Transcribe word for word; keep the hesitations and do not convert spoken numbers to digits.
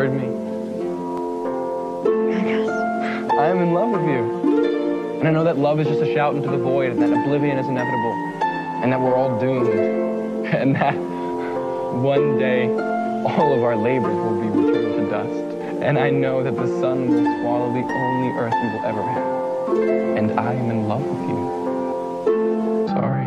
heard me? Yes. I am in love with you. And I know that love is just a shout into the void, and that oblivion is inevitable, and that we're all doomed, and that one day all of our labors will be returned to dust. And I know that the sun will swallow the only earth we will ever have. And I am in love with you. Sorry.